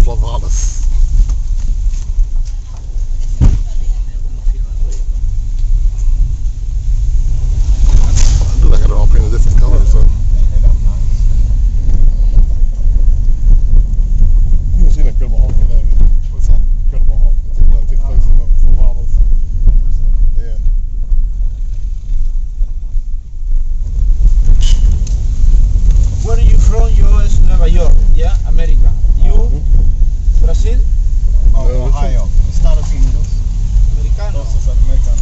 flavadas. I do like it all painted different colors, so. You haven't seen Incredible Hulk yet, have you? What's that? Incredible Hulk. It's going to take place in the flavadas. Yeah. Where are you from? US, Nueva York, yeah, America. You, Brazil? Oh, No, Ohio. Estados Unidos. Americano. Los americanos.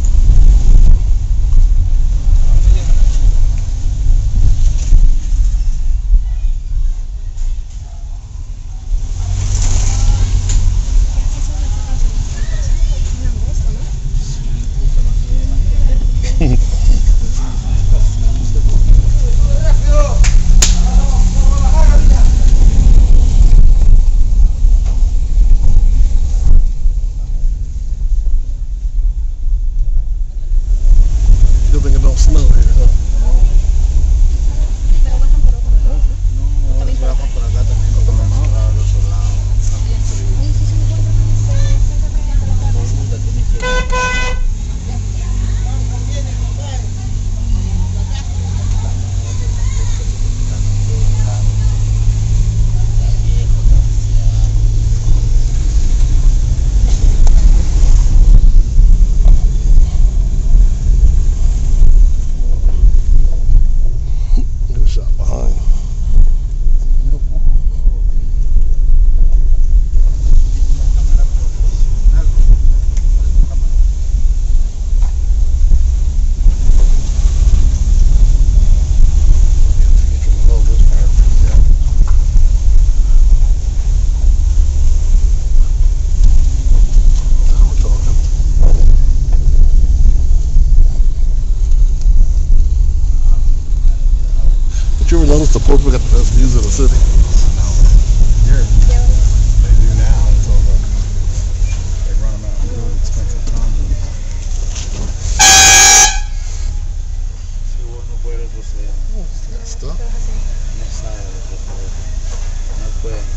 Still think it don't snow here, huh? Pero bajan por otro lado. No, También por bajan acá. por acá también, por los otros lados. Y si se encuentran, se encuentran la cara. Puta, tienes que... Get a shot behind. Love this part. Yeah. Now we're talking. Did you ever notice the Portugal got the best views of the city? Here. They do now. It's all the, they run them out in really expensive condos. Si vos no puedes retroceder, Got stuff. no sabes retroceder. No puedes.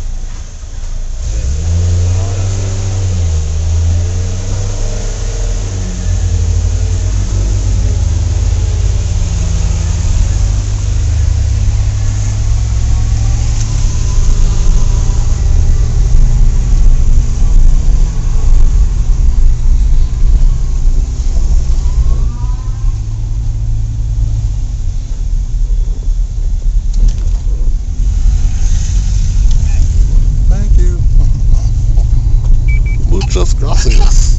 Ahora sí. Thank you. Muchas gracias.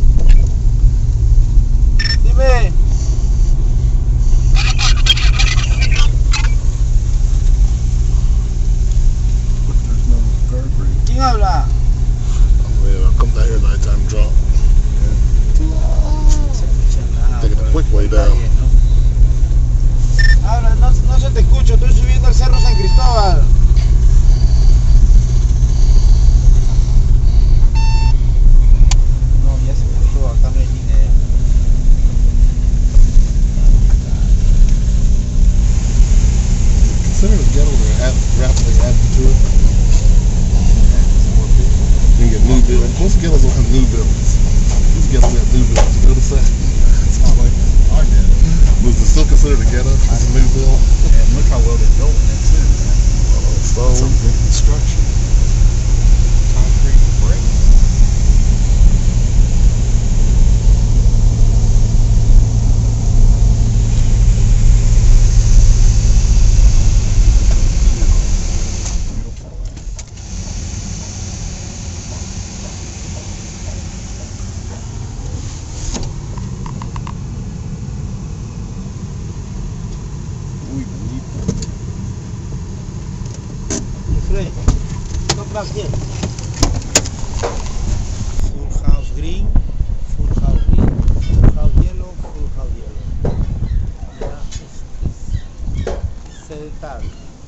Dime. There's no guardrail. ¿Quién habla? I'm ready to come down here nighttime drop. No se escucha nada. Taking the quick way Está down. bien, ¿no? Ahora no se te escucha, estoy subiendo al Cerro San Cristóbal. No, ya se puso acá no hay línea. Consider the ghetto they're rapidly adding to it. You can get new buildings. Most ghettos don't have new buildings. These ghettos got new buildings. You notice that? It's not like I did. Was it still considered a ghetto? It's a new build. And look how well they're building it too, man. Stone. Some good construction. Concrete brick. Beautiful. Muy bonito. Come back here. Full house green, full house green, full house yellow, full house yellow. Yeah, it's sedentary.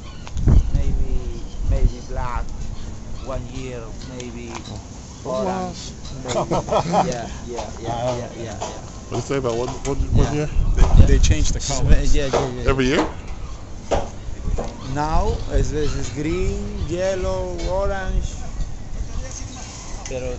Maybe black, 1 year, maybe orange. Maybe. Yeah. What do you say about one year? They changed the colors. Yeah. Every year? Now it's green, yellow, orange. Pero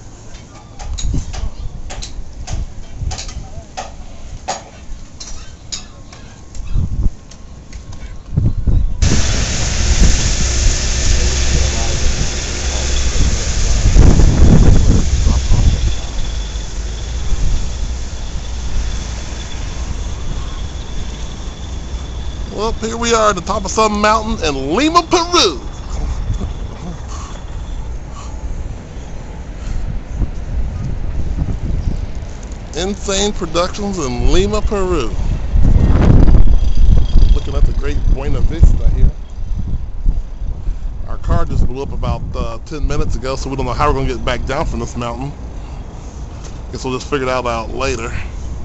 Well, here we are at the top of some mountain in Lima, Peru. Nsane Productions in Lima, Peru. Looking at the great Buena Vista here. Our car just blew up about 10 minutes ago, so we don't know how we're going to get back down from this mountain. Guess we'll just figure that out later.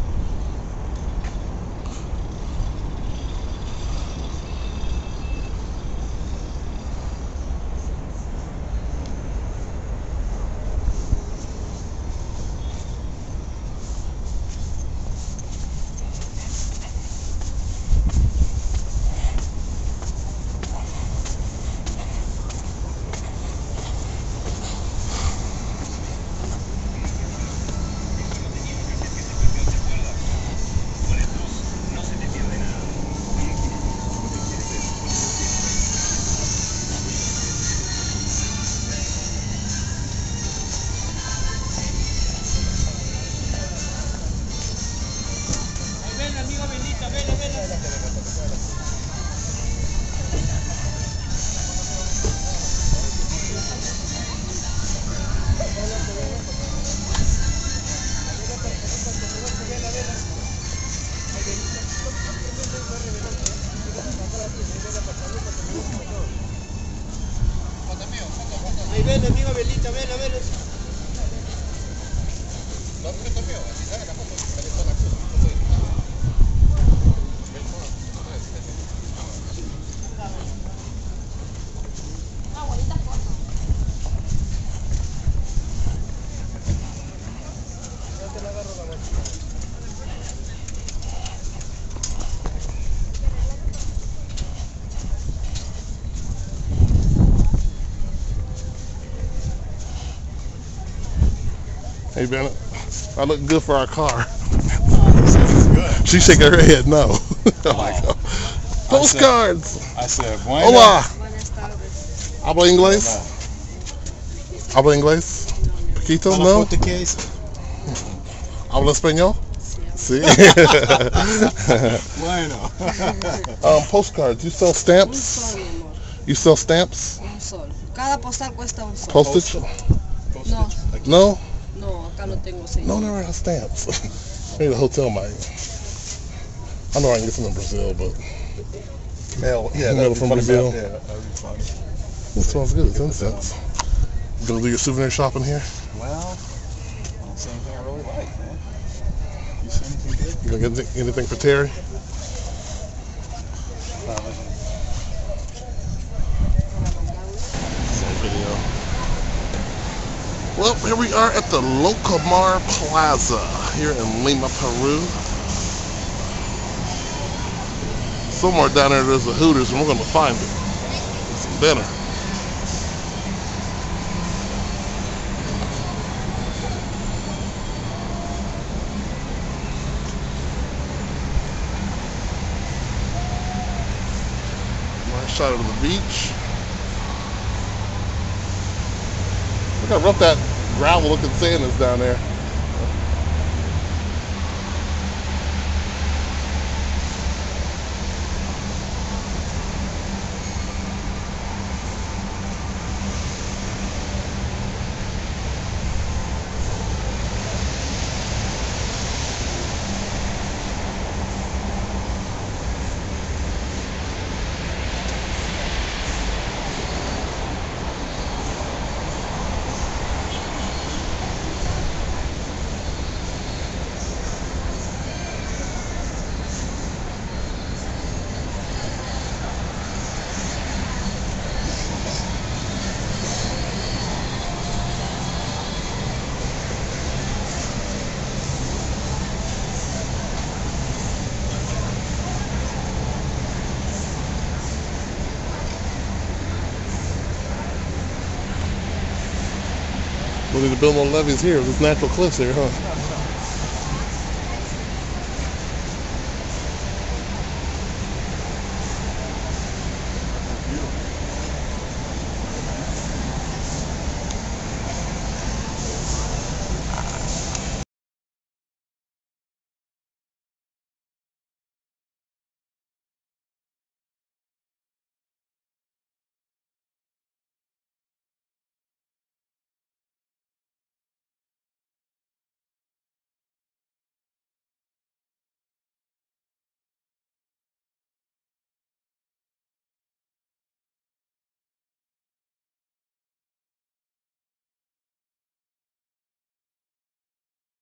ahí ven, amigo Belita, ven, a ver. Hey, Bennett, I look good for our car. Good. She's shaking her head no. Oh. Like, postcards. I said, bueno. Hola. Buenas tardes. ¿Habla inglés? ¿Habla inglés? Poquito, Para no? portugués. ¿Habla español? Sí. Bueno. Postcards. You sell Un stamps? sol, mi amor. You sell stamps? Un sol. Cada postal cuesta un sol. Postage? No, No? no, acá no tengo señor. No, never have stamps. Maybe the hotel might. I know I can get some in Brazil, but Mail. Yeah, Mail from Brazil. Yeah, that'd be fun. this smells good. It's incense. You gonna do your souvenir shopping here? Well, I don't see anything I really like, man. You see anything good? You gonna get anything for Terry? Video. Well, here we are at the Locomar Plaza here in Lima, Peru. Somewhere down there there's a Hooters and we're going to find it. Get some dinner. Nice shot of the beach. Look how rough that gravel looking sand is down there. We need to build more levees here. There's natural cliffs here, huh?